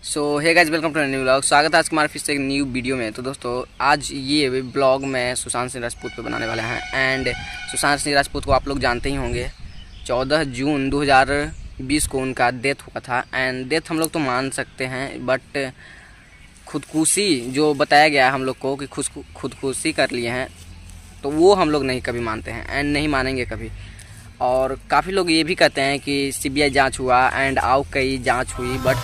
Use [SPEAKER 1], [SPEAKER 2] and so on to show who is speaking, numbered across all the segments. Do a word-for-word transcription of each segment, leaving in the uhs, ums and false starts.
[SPEAKER 1] So hey guys, welcome to new blog. स्वागत है आज हमारे फिर से एक न्यू वीडियो में। तो दोस्तों, आज ये ब्लॉग में सुशांत सिंह राजपूत पे बनाने वाले हैं। एंड सुशांत सिंह राजपूत को आप लोग जानते ही होंगे। चौदह जून दो हज़ार बीस को उनका डेथ हुआ था। एंड डेथ हम लोग तो मान सकते हैं, बट खुदकुशी जो बताया गया है हम लोग को कि खुद खुदकुशी कर लिए हैं, तो वो हम लोग नहीं कभी मानते हैं एंड नहीं मानेंगे कभी। और काफ़ी लोग ये भी कहते हैं कि सीबीआई जांच हुआ एंड आओ कई जांच हुई, बट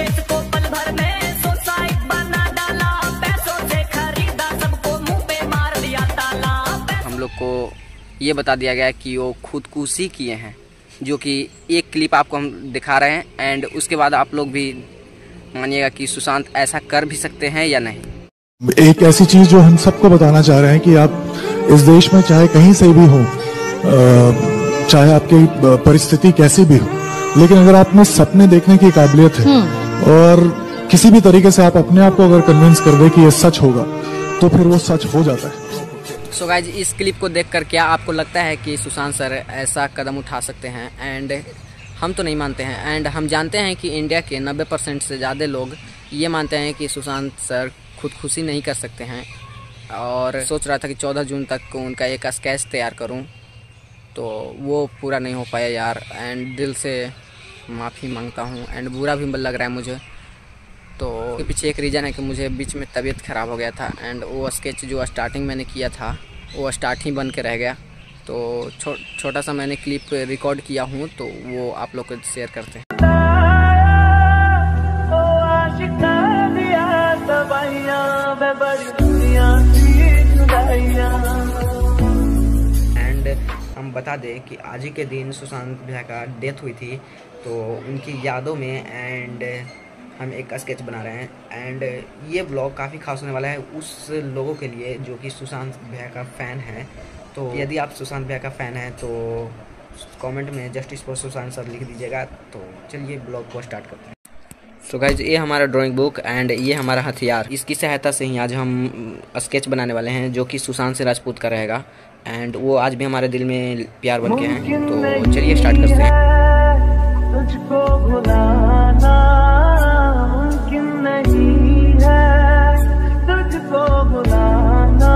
[SPEAKER 1] हम लोग को ये बता दिया गया कि वो खुदकुशी किए हैं, जो कि एक क्लिप आपको हम दिखा रहे हैं। एंड उसके बाद आप लोग भी मानिएगा कि सुशांत ऐसा कर भी सकते हैं या नहीं।
[SPEAKER 2] एक ऐसी चीज जो हम सबको बताना चाह रहे हैं कि आप इस देश में चाहे कहीं से भी हो, चाहे आपकी परिस्थिति कैसी भी हो, लेकिन अगर आप में सपने देखने की काबिलियत है और किसी भी तरीके से आप अपने आप को अगर कन्विंस कर दे कि ये सच होगा, तो फिर वो सच हो जाता है।
[SPEAKER 1] सो गाइज, इस क्लिप को देखकर क्या आपको लगता है कि सुशांत सर ऐसा कदम उठा सकते हैं? एंड हम तो नहीं मानते हैं। एंड हम जानते हैं कि इंडिया के नब्बे परसेंट से ज़्यादा लोग ये मानते हैं कि सुशांत सर खुदकुशी नहीं कर सकते हैं। और सोच रहा था कि चौदह जून तक उनका एक स्केच तैयार करूं, तो वो पूरा नहीं हो पाया यार। एंड दिल से माफ़ी मांगता हूं। एंड बुरा भी लग रहा है मुझे। तो उसके पीछे एक रीज़न है कि मुझे बीच में तबीयत ख़राब हो गया था। एंड वो स्केच जो स्टार्टिंग मैंने किया था वो स्टार्ट ही बन के रह गया। तो छो, छोटा सा मैंने क्लिप रिकॉर्ड किया हूँ, तो वो आप लोग को शेयर करते हैं। एंड हम बता दें कि आज ही के दिन सुशांत भैया का डेथ हुई थी, तो उनकी यादों में एंड हम एक स्केच बना रहे हैं। एंड ये ब्लॉग काफ़ी खास होने वाला है उस लोगों के लिए जो कि सुशांत भैया का फ़ैन है। तो यदि आप सुशांत भैया का फ़ैन है तो कमेंट में जस्टिस फॉर सुशांत सर लिख दीजिएगा। तो चलिए ब्लॉग को स्टार्ट करते हैं। सो गाइज, ये हमारा ड्राइंग बुक एंड ये हमारा हथियार, इसकी सहायता से ही आज हम स्केच बनाने वाले हैं जो कि सुशांत सिंह राजपूत का रहेगा। एंड वो आज भी हमारे दिल में प्यार बन के हैं। तो चलिए स्टार्ट करते हैं। तुझको भुलाना मुमकिन नहीं है, तुझको भुलाना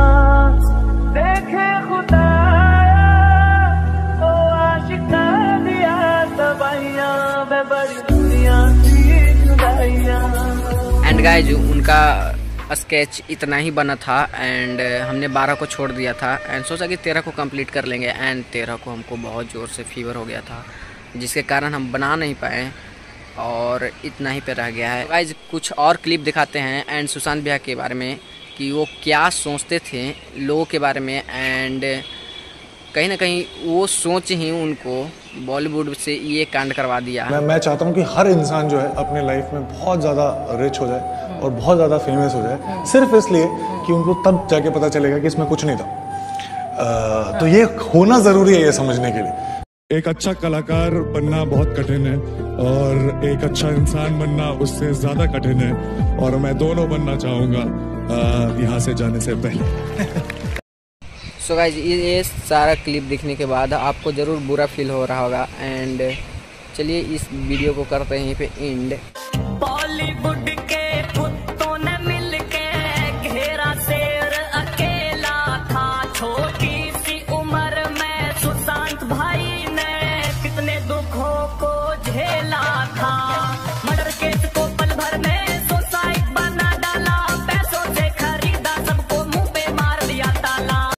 [SPEAKER 1] देखे खुदाया, ओ आशिका दिया तबाहियां वे बड़ी दुनिया की जुदाइयां। एंड गाइज, उनका स्केच इतना ही बना था एंड हमने बारह को छोड़ दिया था एंड सोचा कि तेरह को कंप्लीट कर लेंगे। एंड तेरह को हमको बहुत ज़ोर से फीवर हो गया था, जिसके कारण हम बना नहीं पाए और इतना ही पे रह गया है। गाइज, कुछ और क्लिप दिखाते हैं एंड सुशांत भैया के बारे में कि वो क्या सोचते थे लोगों के बारे में। एंड कहीं ना कहीं वो सोच ही उनको बॉलीवुड से ये कांड करवा दिया।
[SPEAKER 2] मैं मैं चाहता हूँ कि हर इंसान जो है अपने लाइफ में बहुत ज़्यादा रिच हो जाए और बहुत ज़्यादा फेमस हो जाए, सिर्फ इसलिए कि उनको तब जाके पता चलेगा कि इसमें कुछ नहीं था। आ, तो ये होना ज़रूरी है ये समझने के लिए। एक अच्छा कलाकार बनना बहुत कठिन है और एक अच्छा इंसान बनना उससे ज़्यादा कठिन है, और मैं दोनों बनना चाहूँगा यहाँ से जाने से पहले।
[SPEAKER 1] सो so गाइज, ये सारा क्लिप देखने के बाद आपको ज़रूर बुरा फील हो रहा होगा। एंड चलिए इस वीडियो को करते हैं यहीं पे एंड। बॉलीवुड के